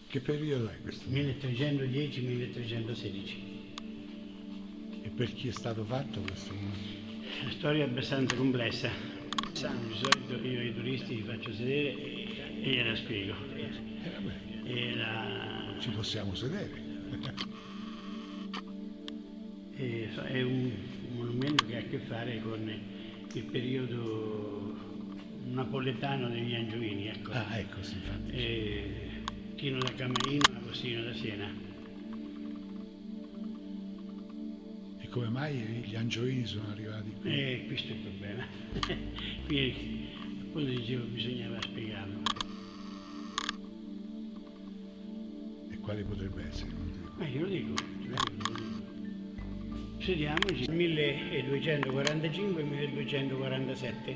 Che periodo è questo? 1310-1316. E per chi è stato fatto questo? La storia è abbastanza complessa. Di solito io ai turisti li faccio sedere e gliela spiego. Ci possiamo sedere. È un monumento che ha a che fare con il periodo napoletano degli Angioini. Ecco. Ah, ecco, sì, infatti. Tino da Camarino, Agostino da Siena. E come mai gli Angioini sono arrivati qui? Questo è il problema. Qui, appunto dicevo, bisognava spiegarlo. E quale potrebbe essere? Io lo dico. Sediamoci 1245-1247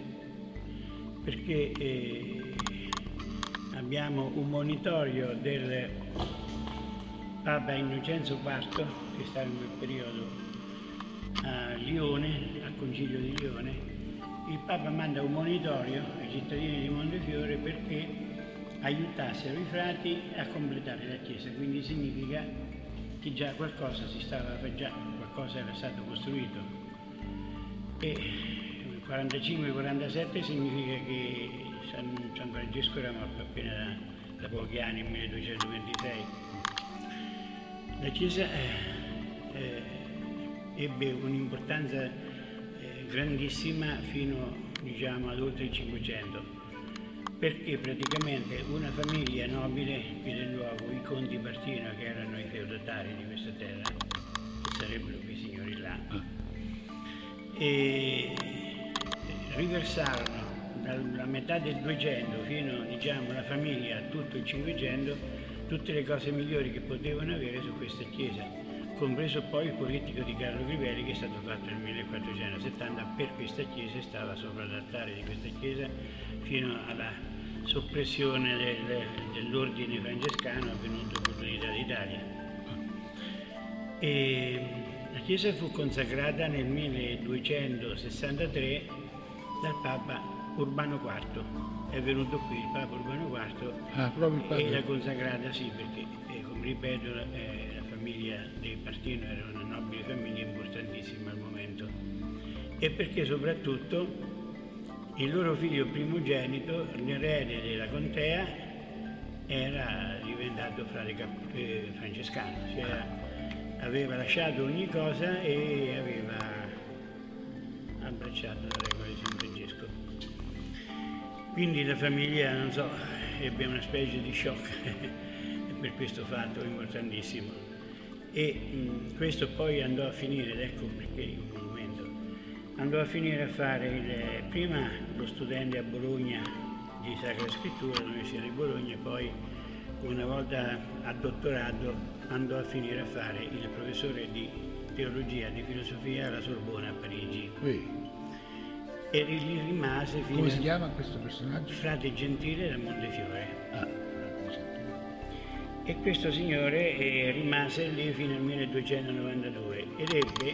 perché abbiamo un monitorio del Papa Innocenzo IV che sta in quel periodo a Lione, al Concilio di Lione. Il Papa manda un monitorio ai cittadini di Montefiore perché aiutassero i frati a completare la chiesa, quindi significa che già qualcosa qualcosa era stato costruito. E 45-47 significa che San Francesco era morto appena da pochi anni, nel 1226. La chiesa ebbe un'importanza grandissima fino, diciamo, ad oltre il 500, perché praticamente una famiglia nobile qui del luogo, i conti Partino, che erano i feudatari di questa terra, che sarebbero quei signori là, e riversarono dalla metà del 200 fino, diciamo, alla famiglia a tutto il 500 tutte le cose migliori che potevano avere su questa chiesa, compreso poi il politico di Carlo Crivelli che è stato fatto nel 1470 per questa chiesa e stava sopra l'altare di questa chiesa fino alla soppressione dell'ordine francescano avvenuto per l'unità d'Italia. La chiesa fu consacrata nel 1263 dal Papa Urbano IV. È venuto qui il Papa Urbano IV e l'ha consacrata, sì, perché come ripeto la famiglia dei Partino era una nobile famiglia importantissima al momento, e perché soprattutto il loro figlio primogenito, l'erede della contea, era diventato frate francescano, cioè aveva lasciato ogni cosa e aveva abbracciato la regola di San Francesco. Quindi la famiglia, non so, ebbe una specie di shock per questo fatto importantissimo. E questo poi andò a finire, ed ecco perché il monumento, andò a finire a fare prima lo studente a Bologna di Sacra Scrittura all'Università di Bologna, e poi una volta a dottorato andò a finire a fare il professore di teologia e di filosofia alla Sorbona a Parigi. E lì rimase fino... Come si chiama questo personaggio? Frate Gentile da Montefiore. E questo signore rimase lì fino al 1292 ed ebbe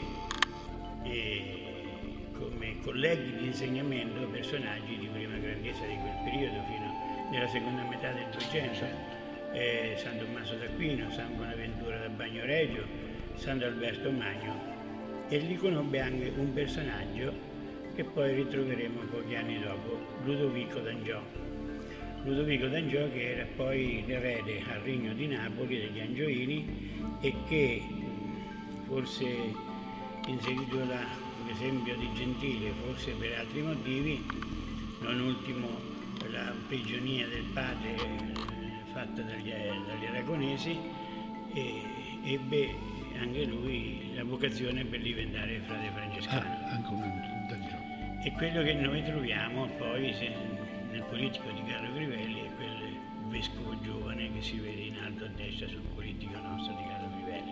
come colleghi di insegnamento personaggi di prima grandezza di quel periodo fino alla seconda metà del 200. San Tommaso d'Aquino, San Bonaventura da Bagnoregio, Sant'Alberto Magno, e lì conobbe anche un personaggio che poi ritroveremo pochi anni dopo, Ludovico d'Angiò. Ludovico d'Angiò, che era poi l'erede al Regno di Napoli degli Angioini e che forse in seguito all'esempio di Gentile, forse per altri motivi, non ultimo la prigionia del padre fatta dagli aragonesi, ebbe anche lui la vocazione per diventare frate francescano. Anche un D'Angiò. E quello che noi troviamo poi nel politico di Carlo Crivelli è quel vescovo giovane che si vede in alto a destra sul politico nostro di Carlo Crivelli.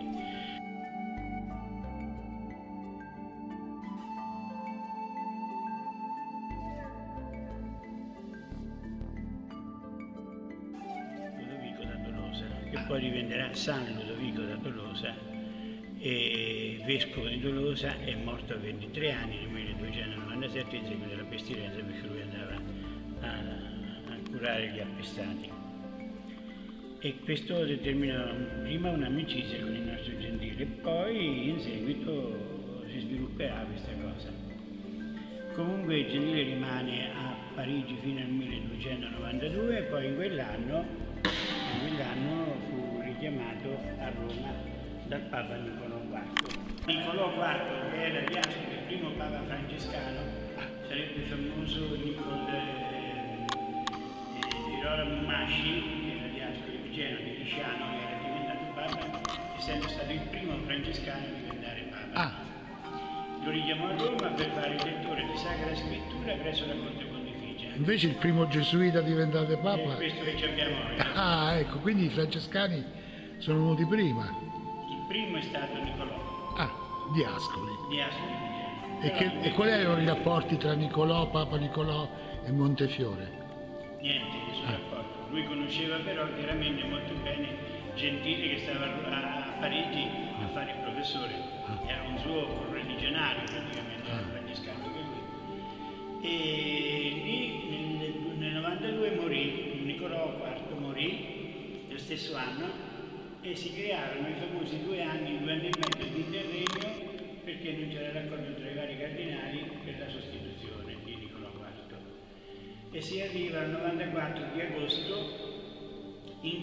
Ludovico da Tolosa, che poi diventerà San Ludovico da Tolosa, e vescovo di Tolosa, è morto a 23 anni nel 1297 in seguito alla pestilenza, perché lui andava a curare gli appestati. E questo determinò prima un'amicizia con il nostro Gentile, e poi in seguito si svilupperà questa cosa. Comunque Gentile rimane a Parigi fino al 1292 e poi in quell'anno fu richiamato a Roma dal Papa Niccolò IV. Niccolò IV, che era diascono, il primo Papa francescano, sarebbe il famoso Girolamo Masci, che era diascono vicino di Lisciano, che era diventato Papa, essendo stato il primo francescano a diventare Papa. Lo richiamò a Roma per fare il lettore di Sacra Scrittura presso la Corte Pontificia. Invece il primo gesuita a diventare Papa... È questo che ci abbiamo noi. Ah, ecco, quindi i francescani sono venuti prima. Il primo è stato Niccolò. Ah, di Ascoli. Di Ascoli. E quali erano i rapporti tra Niccolò, Papa Niccolò e Montefiore? Niente, nessun rapporto. Lui conosceva però chiaramente molto bene Gentile, che stava a Parigi a fare il professore. Era un suo correligionario praticamente, era francescano anche lui. E lì nel 92 morì, Niccolò IV morì lo stesso anno, e si crearono i famosi 2 anni e mezzo di interregno, perché non c'era l'accordo tra i vari cardinali per la sostituzione di Niccolò IV. E si arriva al 94 di agosto, in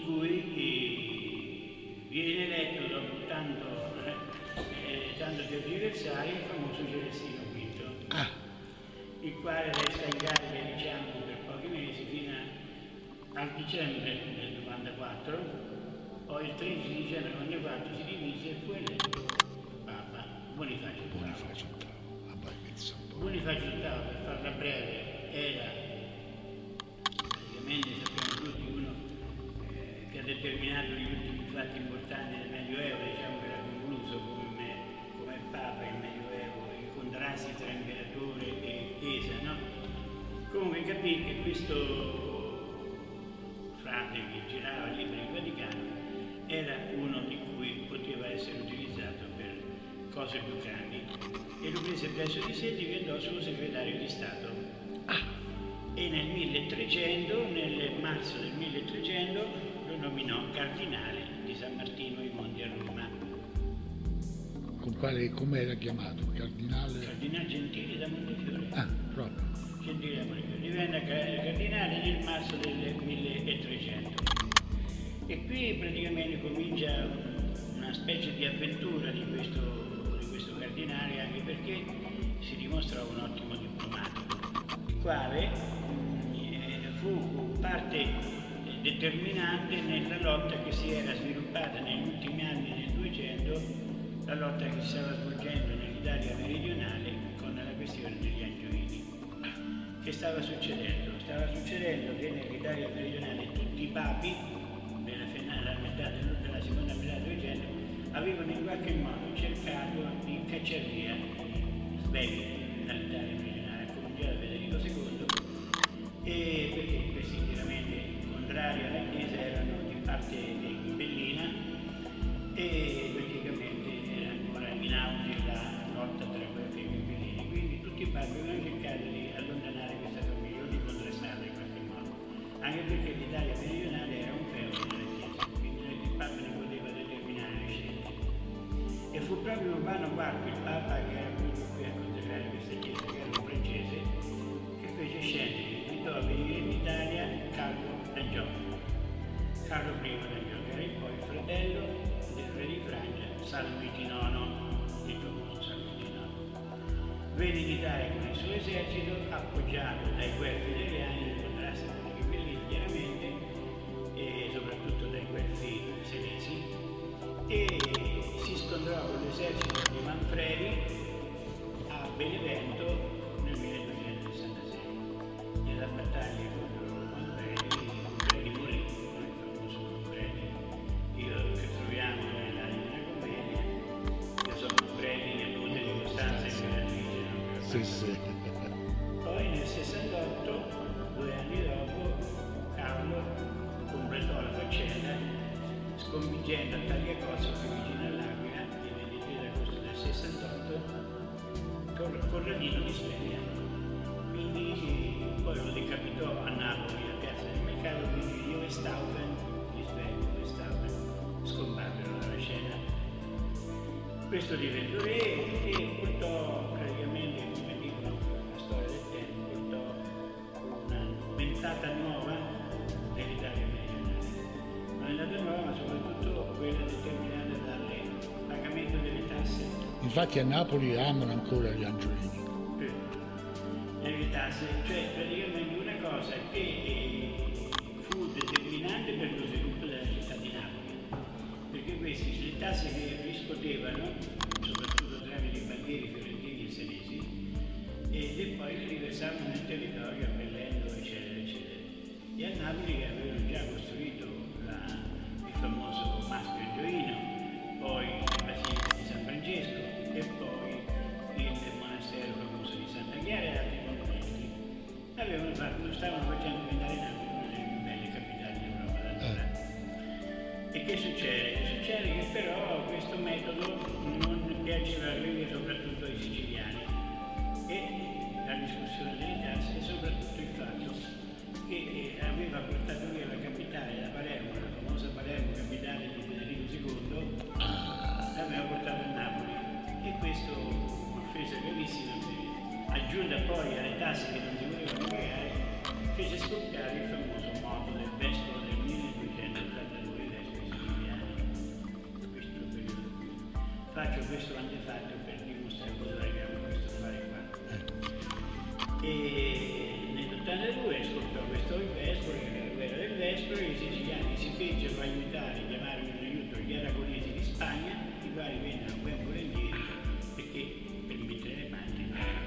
cui viene eletto dopo tanto tergiversare il famoso Celestino V, il quale resta in carica, diciamo, per pochi mesi fino al dicembre del 94. Poi il 13 dicembre del 94 si divise e fu eletto Papa Bonifacio VIII. Bonifacio VIII, per farla breve, era praticamente, sappiamo tutti, uno che ha determinato gli ultimi fatti importanti del Medioevo, diciamo che era concluso come Papa il Medioevo, i contrasti tra imperatore e Chiesa, no? Comunque capì che questo frate che girava lì per il Vaticano era uno di cui poteva essere utilizzato per cose più grandi, e lo prese presso di sé e diventò suo segretario di Stato. E nel 1300, nel marzo del 1300, lo nominò cardinale di San Martino ai Monti a Roma. Come era chiamato? Cardinale? Cardinale Gentile da Montefiore. Proprio. Gentile da Montefiore. Diventa cardinale nel marzo del 1300. E qui praticamente comincia una specie di avventura di questo cardinale, anche perché si dimostra un ottimo diplomatico, il quale fu parte determinante nella lotta che si era sviluppata negli ultimi anni del 200, la lotta che si stava svolgendo nell'Italia meridionale con la questione degli Angioini. Che stava succedendo? Stava succedendo che nell'Italia meridionale tutti i papi della seconda metà del 200 avevano in qualche modo cercato di cacciare via Svegli dall'Italia meridionale, a cominciare da Federico II, e perché questi chiaramente contrari alla Chiesa erano di parte dei Ghibellina, e praticamente era ancora in auge la lotta tra quelli e i Ghibellini, quindi tutti i papi avevano cercato di allontanare questa famiglia o di contrastarla in qualche modo, anche perché l'Italia meridionale era un feudo della Chiesa, quindi il Papa ne poteva determinare le scelte. E fu proprio Urbano IV, il Papa che era venuto qui a consacrare questa Chiesa, che era un francese, che fece scendere, invitò a venire in Italia Carlo d'Angiolfo. Carlo I d'Angiolfo, che era poi il fratello del re di Francia, San Luigi IX, il famoso San Luigi IX. Venne in Italia con il suo esercito, appoggiato dai guelfi italiani nel contrasto con i Ghibellini, chiaramente, e soprattutto dai guelfi senesi, e si scontrò con l'esercito di Manfredi a Benevento nel 1266. Nella battaglia contro Manfredi morì, il famoso Manfredi, che troviamo nella Divina Commedia. Io sono Manfredi, nipote di Costanza Imperatrice. Sì. Poi nel 68, 2 anni dopo, Carlo completò la faccenda, sconfiggendo a Tagliacozzo, qui vicino all'Aquila, il 23 agosto del 68, Corradino di Sveglia. Quindi poi lo decapitò a Napoli, a Piazza del Mercato, quindi Lievestaufen di Sveglia. Questo diventò re e portò praticamente, come dicono la storia del tempo, portò una ventata nuova dell'Italia meridionale. Una ventata nuova, ma soprattutto quella determinata dal pagamento delle tasse. Infatti a Napoli amano ancora gli Angiolini. Le tasse, cioè praticamente una cosa che fu determinante per lo sviluppo della città di Napoli, perché questi le tasse che riscuotevano, soprattutto tramite i banchieri fiorentini e senesi, e poi le riversavano nel territorio abbellendo, eccetera, eccetera. E a Napoli avevano già costruito il famoso Mastro Angioino, poi la Basilica di San Francesco e poi il monastero famoso di Santa Chiara e altri monumenti. Stavano facendo diventare Napoli una delle più belle capitali d'Europa d'allora. E che succede? Succede che però questo metodo non piaceva soprattutto ai siciliani e la discussione delle tasse e soprattutto il fatto che aveva portato via la capitale da Palermo, la famosa Palermo, capitale di Federico II, l'aveva portata a Napoli e questo offesa gravissima, aggiunta poi alle tasse che non si volevano pagare, fece scoppiare il famoso moto del vescovo del 1282 vescovi siciliani. Questo periodo. Faccio questo antefatto per dimostrare dove arriviamo a questo affare qua. E nell'82 scoppiò questo vescovo, che era la guerra del vescovo, e i siciliani si fecero aiutare, chiamarono in aiuto gli aragonesi di Spagna, i quali vennero ben volentieri perché per mettere le mani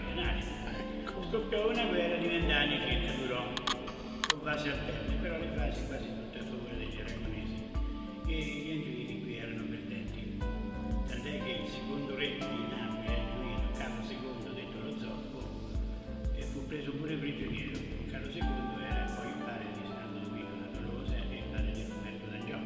scoppiò una guerra di 20 anni che durò, con fasi alterne, però le fasi quasi tutte a favore degli aragonesi. E gli Angiolini qui erano perdenti. Tant'è che il secondo re di Napoli, Angiolino, Carlo II, detto lo zoppo, fu preso pure prigioniero. Carlo II era poi il padre di San Ludovico da Tolosa e il padre di Roberto d'Angiò.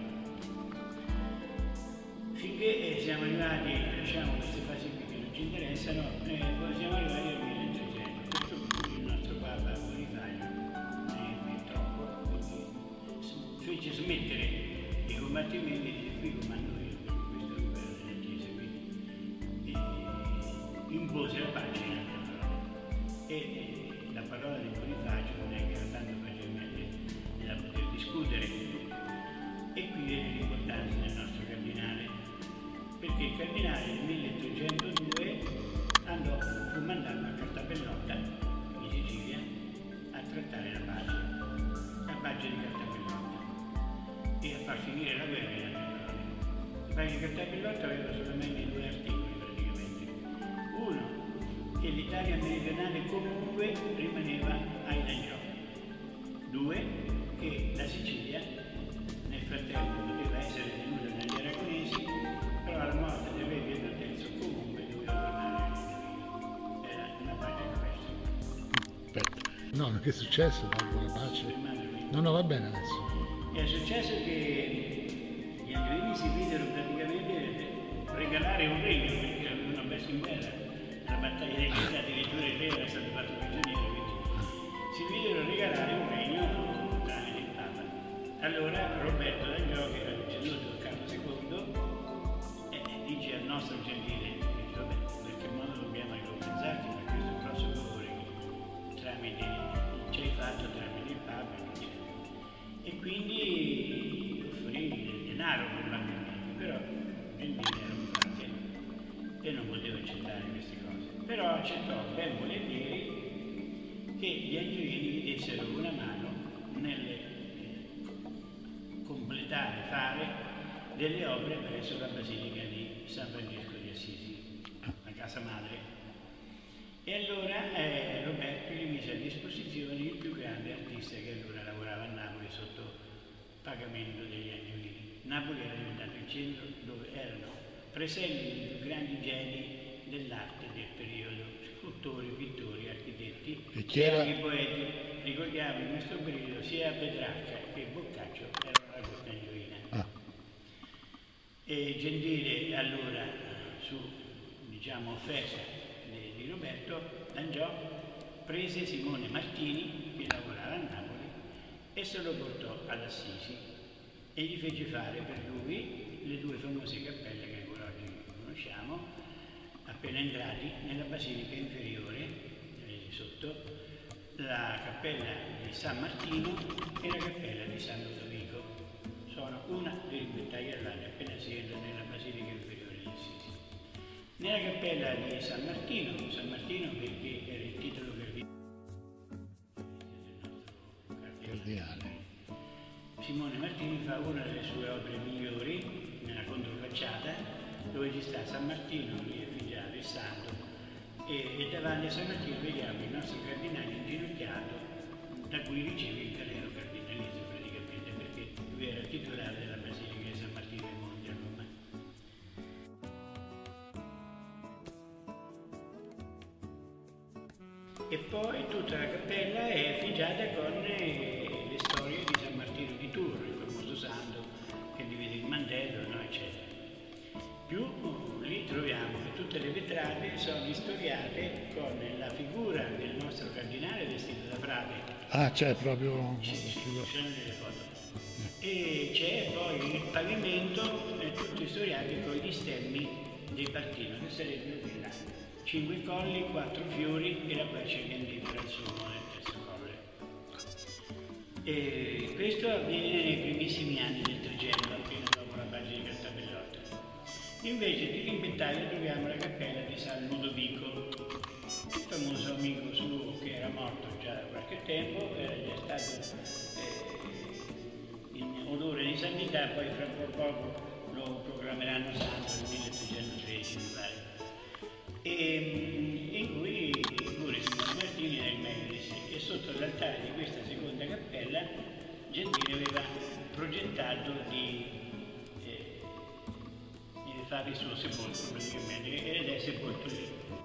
Finché siamo arrivati, lasciamo queste fasi qui che non ci interessano, poi siamo arrivati al 1300. Il nostro Papa Bonifacio ne troppo, quindi fece smettere i combattimenti e dice qui comando io, perché questo è il governo della Chiesa, quindi impose la pace in altre parole. E la parola di Bonifacio non è che era tanto facilmente da poter discutere. E qui viene l'importanza del nostro cardinale, perché il cardinale nel 1802 fu mandato a Cartapellotta, in Sicilia, a trattare la pace di Cartapellotta, e a far finire la guerra in altre parole. La pace di Cartapellotta aveva solamente 2 articoli praticamente. Uno, che l'Italia meridionale comunque rimaneva ai D'Angiò. 2, che la Sicilia nel frattempo poteva essere tenuta dagli aragonesi, però alla morte del re Pietro III comunque doveva tornare agli Angiolini. Era una pace questa. Aspetta. No, che è successo dopo la pace? No, va bene adesso. È successo che gli Angiolini si videro praticamente regalare un regno, perché avevano perso in guerra. La battaglia dei Chiesa addirittura il re era stato fatto prigioniero, quindi si videro regalare un regno tramite il Papa. Allora Roberto d'Angiò, che era deceduto Carlo II, dice al nostro gentile, dice, vabbè, in qualche modo dobbiamo ricompensarti per questo grosso favore che ci hai fatto tramite il Papa, eccetera. E quindi offrì del denaro probabilmente, però gentile era un fratello e non poteva accettare queste cose. Però accettò ben volentieri che gli Angiolini gli dessero una mano nel completare, fare delle opere presso la Basilica di San Francesco di Assisi, la casa madre. E allora Roberto gli mise a disposizione il più grande artista che allora lavorava a Napoli sotto pagamento degli Angiolini. Napoli era diventato il centro dove erano presenti i più grandi geni dell'arte del periodo, scultori, pittori, architetti e anche poeti. Ricordiamo in questo periodo sia Petrarca che Boccaccio erano la corte angiolina. E Gentile allora, su offerta di Roberto d'Angiò, prese Simone Martini, che lavorava a Napoli, e se lo portò ad Assisi e gli fece fare per lui le 2 famose cappelle che ancora oggi conosciamo, appena entrati nella basilica inferiore, sotto, la cappella di San Martino e la cappella di San Ludovico. Sono una dirimpettai all'altra appena si entra nella basilica inferiore di Assisi. Nella cappella di San Martino perché era il titolo cardinale. Simone Martini fa una delle sue opere migliori nella controfacciata, dove ci sta San Martino, lì effigiato, il santo, e davanti a San Martino vediamo il nostro cardinale inginocchiato, da cui riceve il calero cardinalizio praticamente, perché lui era titolare della basilica di San Martino ai Monti a Roma. E poi tutta la cappella è effigiata con le storie di San Martino di Tours, il famoso santo che divide il mantello, no, eccetera. Più lì troviamo che tutte le vetrate sono istoriate con la figura del nostro cardinale vestito da frate. Ah, c'è proprio... Ci sono delle foto. E c'è poi il pavimento, tutto istoriato con gli stemmi dei Partino, che sarebbero di là. 5 colli, 4 fiori e la quercia gandifera al sumo nel terzo colle. E questo avviene nei primissimi anni del Trecento, appena dopo la basilica di Tabellotta. Invece di Rimbettaio troviamo la cappella di San Ludovico, il famoso amico suo che era morto già da qualche tempo, era già stato in odore di santità, poi fra poco lo proclameranno santo nel 1313, mi pare. E in cui pure Simone Martini era il meglio di sé, e sotto l'altare di questa seconda cappella Gentile aveva progettato di fare il suo sepolcro praticamente, ed è sepolto lì.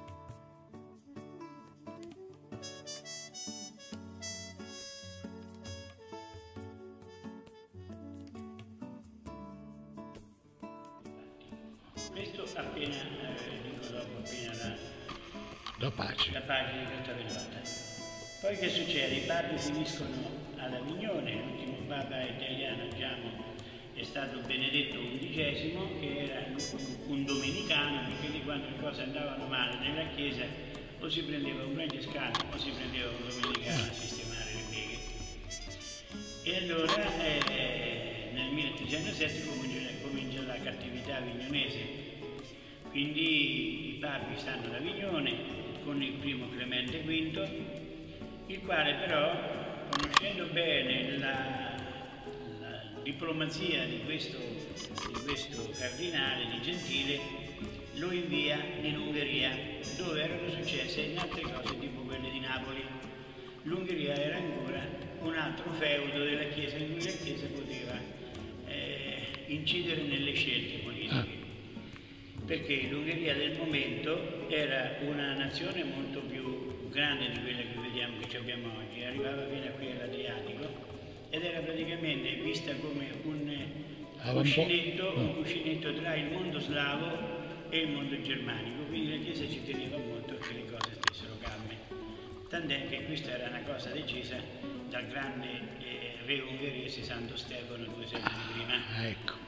Questo appena, dico dopo, appena la pace di Tabellotta. Poi che succede? I papi finiscono ad Avignone, l'ultimo papa italiano, diciamo, è stato Benedetto XI, che era un domenicano, perché lì quando le cose andavano male nella chiesa o si prendeva un francescano o si prendeva un domenicano a sistemare le beghe. E allora nel 1307 comincia la cattività avignonese, quindi i papi stanno ad Avignone con il primo Clemente V, il quale però, conoscendo bene la diplomazia di questo cardinale, di Gentile, lo invia in Ungheria, dove erano successe altre cose tipo quelle di Napoli. L'Ungheria era ancora un altro feudo della Chiesa, in cui la Chiesa poteva incidere nelle scelte politiche, perché l'Ungheria del momento era una nazione molto più grande di quella che vediamo che abbiamo oggi, arrivava fino a qui all'Adriatico, ed era praticamente vista come un cuscinetto tra il mondo slavo e il mondo germanico, quindi la Chiesa ci teneva molto che le cose stessero calme, tant'è che questa era una cosa decisa dal grande re ungherese Santo Stefano 2 secoli prima. Ecco.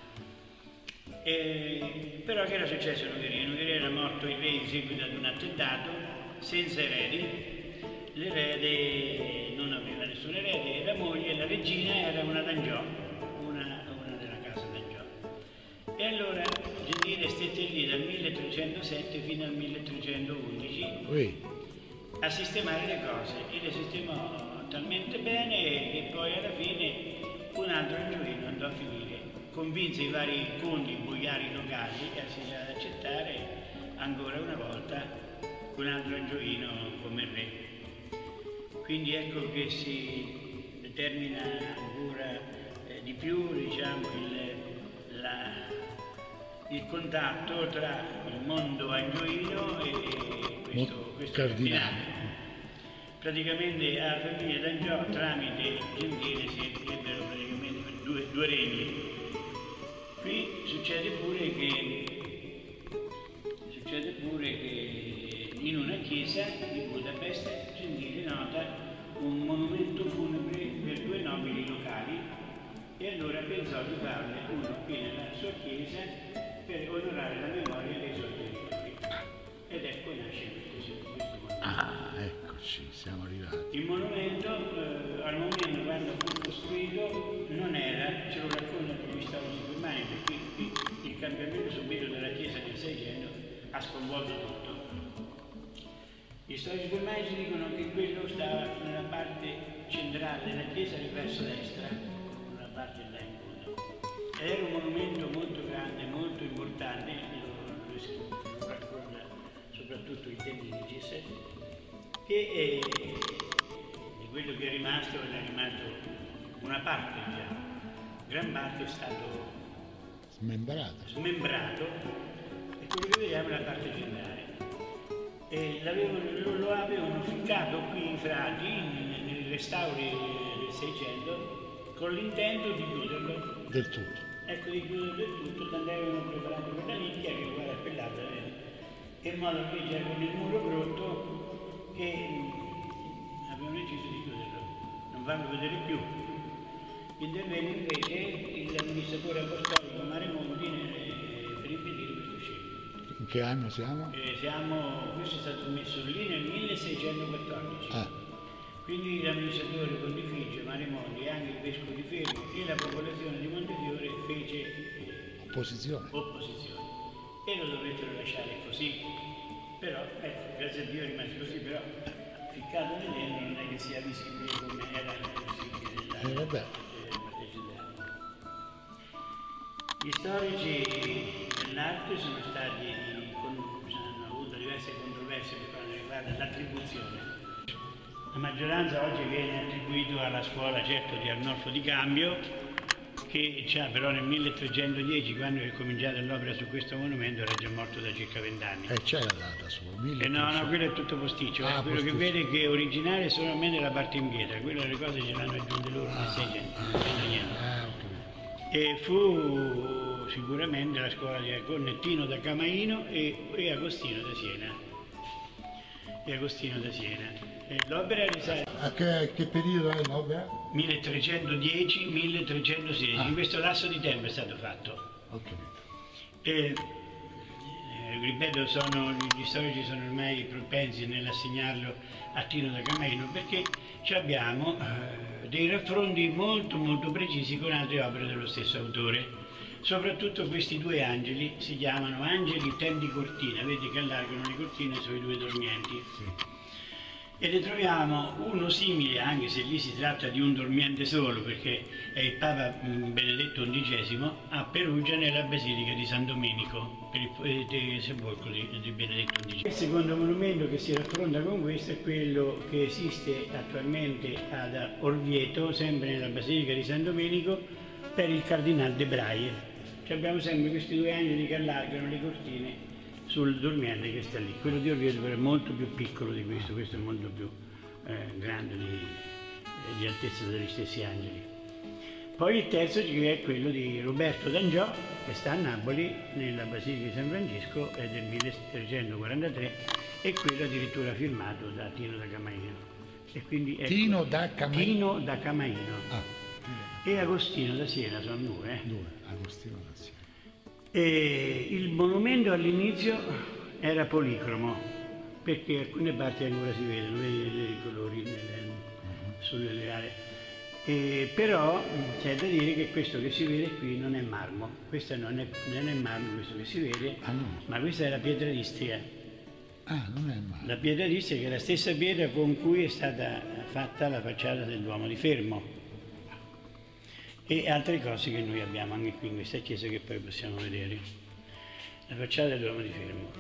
Però che era successo in Ungheria? In Ungheria era morto il re in seguito ad un attentato, senza eredi. L'erede non aveva nessun erede, la moglie, la regina, era una d'Angiò, una della casa d'Angiò. E allora Gentile stette lì dal 1307 fino al 1311 a sistemare le cose, e le sistemò talmente bene che poi alla fine un altro angioino andò a finire, convinse i vari conti, boiari locali ad accettare ancora una volta un altro angioino come re. Quindi ecco che si determina ancora di più, diciamo, il contatto tra il mondo angioino e questo cardinale. Praticamente alla famiglia d'Angiò tramite Gentile si ebbero praticamente due regni. Qui succede pure che in una chiesa di Budapest Gentile nota un monumento funebre per 2 nobili locali, e allora pensò di farne uno qui nella sua chiesa per onorare la memoria dei suoi ed ecco nasce questo monumento. Ah, eccoci, siamo arrivati. Il monumento al momento quando fu costruito non era, ce lo raccontano gli storici birmani, perché il cambiamento subito dalla chiesa del Seicento ha sconvolto tutto. Gli storici birmani ci dicono che quello stava nella parte centrale della chiesa verso destra, nella parte là in fondo. Ed era un monumento molto grande, molto importante, lo racconta soprattutto il Tenni di G7, che di quello che è rimasto una parte già, gran parte è stato smembrato e quello che vediamo è la parte centrale. E lo avevano ficcato qui i frati nei restauri del Seicento con l'intento di chiuderlo Del tutto. ecco, di chiuderlo del tutto, tanto avevano preparato quella nicchia che guarda quell'altra, in modo che c'era con il muro brutto che avevano deciso di chiuderlo, non farlo vedere più. Intervenne invece l'amministratore apostolico Maremonti per impedire questo scempio. In che anno siamo? Questo è stato messo lì nel 1614. Ah. Quindi l'amministratore pontificio Maremonti e anche il vescovo di Fermo e la popolazione di Montefiore fece Opposizione. e lo dovettero lasciare così. Però, ecco, grazie a Dio è rimasto così, però ficcato nell'erba non è che sia visibile come era visibile Vabbè. parte centrale. Gli storici dell'arte hanno avuto diverse controversie per quanto riguarda l'attribuzione. La maggioranza oggi viene attribuito alla scuola, certo, di Arnolfo di Cambio, che però nel 1310, quando è cominciata l'opera su questo monumento, era già morto da circa 20 anni. C'è la data solo, No, quello è tutto posticcio. Quello posticcio. che vede che è originale è solamente la parte in pietra, quelle le cose ce l'hanno aggiunte loro nel 600. E fu sicuramente la scuola di Cornettino da Camaino e Agostino da Siena. L'opera risale a che periodo è l'opera? 1310-1316, in questo lasso di tempo è stato fatto. Ok. Ripeto, gli storici sono ormai propensi nell'assegnarlo a Tino da Camaino perché abbiamo dei raffronti molto molto precisi con altre opere dello stesso autore. Soprattutto questi due angeli si chiamano angeli tendi cortina, vedi che allargano le cortine sui due dormienti. Sì. E ne troviamo uno simile, anche se lì si tratta di un dormiente solo, perché è il Papa Benedetto XI a Perugia nella Basilica di San Domenico, per il sepolcro di Benedetto XI. Il secondo monumento che si raffronta con questo è quello che esiste attualmente ad Orvieto, sempre nella Basilica di San Domenico, per il Cardinal de Brayer. Abbiamo sempre questi due angeli che allargano le cortine sul dormiente che sta lì. Quello di Orvieto però è molto più piccolo di questo è molto più grande di altezza degli stessi angeli. Poi il terzo è quello di Roberto d'Angiò, che sta a Napoli, nella Basilica di San Francesco, è del 1343, e quello addirittura firmato da Tino da Camaino. E quindi, ecco, Tino da Camaino. E Agostino da Siena, sono due. Agostino da Siena. E il monumento all'inizio era policromo, perché alcune parti ancora si vedono, vedi i colori sulle aree. Però c'è da dire che questo che si vede qui non è marmo, questo non è marmo questo che si vede, ma questa è la pietra d'Istria. Non è marmo. La pietra d'Istria che è la stessa pietra con cui è stata fatta la facciata del Duomo di Fermo. E altre cose che noi abbiamo anche qui in questa chiesa che poi possiamo vedere. La facciata del Duomo di Fermo.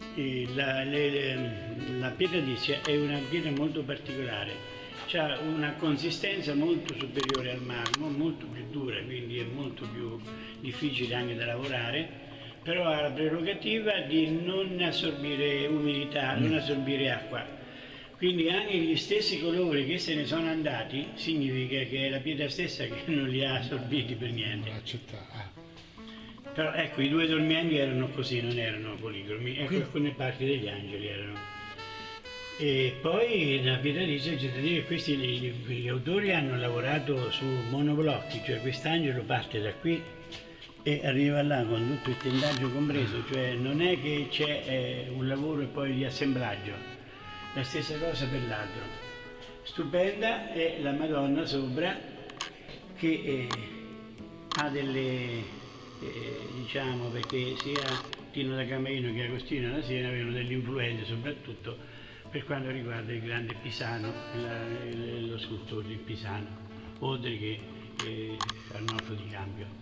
La pietra d'Istria è una pietra molto particolare, ha una consistenza molto superiore al marmo, molto più dura, quindi è molto più difficile anche da lavorare, però ha la prerogativa di non assorbire umidità, non assorbire acqua. Quindi anche gli stessi colori che se ne sono andati significa che è la pietra stessa che non li ha assorbiti per niente. Però ecco, i due dormienti erano così, non erano policromi, ecco, alcune parti degli angeli erano. E poi nella pietra d'Istria c'è da dire che questi gli autori hanno lavorato su monoblocchi, cioè quest'angelo parte da qui e arriva là con tutto il tendaggio compreso, cioè non è che c'è un lavoro e poi di assemblaggio, la stessa cosa per l'altro. Stupenda è la Madonna sopra che ha delle, diciamo, perché sia Tino da Camerino che Agostino da Siena avevano delle influenze soprattutto per quanto riguarda il grande Pisano, lo scultore di Pisano, oltre che Arnolfo di Cambio.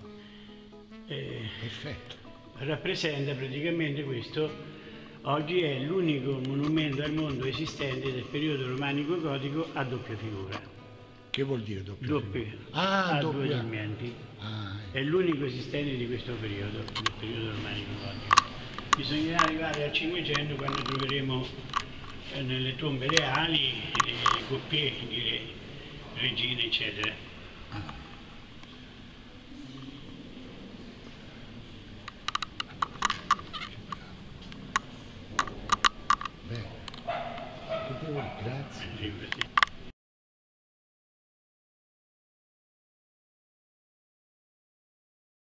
Perfetto. Rappresenta praticamente questo, oggi è l'unico monumento al mondo esistente del periodo romanico-gotico a doppia figura. Che vuol dire doppia? Doppia. Ah, ha doppia. 2 dormienti. Ah, È l'unico esistente di questo periodo, del periodo romanico-gotico. Bisognerà arrivare al 500 quando troveremo nelle tombe reali le coppie di regine, eccetera. beh, che devo, grazie. Sì, così.